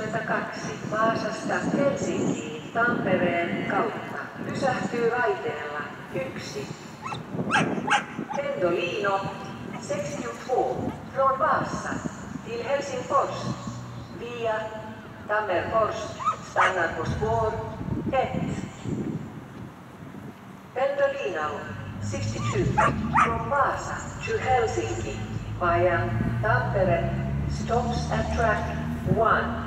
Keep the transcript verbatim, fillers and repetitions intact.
kuusikymmentäkaksi Vaasasta Helsinkiin Tampereen kautta. Pysähtyy raiteella yksi. Pendolino sextiotvå från Vasa till Helsingfors via Tammerfors stannar på spår ett. Pendolino sextiotvå from Vasa to Helsinki via Tampere stops at track one.